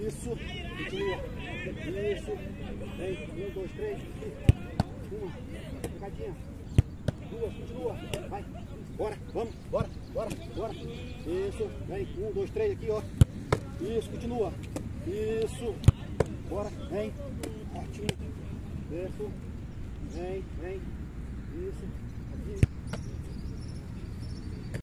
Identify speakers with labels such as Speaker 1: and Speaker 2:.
Speaker 1: Isso. Continua. Isso. Vem. 1, 2, 3. Uma. Pegadinha. 2. Continua. Vai. Bora. Vamos. Bora. Bora. Bora. Isso. Vem. 1, 2, 3 aqui, ó. Isso. Continua. Isso. Bora. Vem. Ótimo. Isso. Vem. Vem. Isso. Aqui.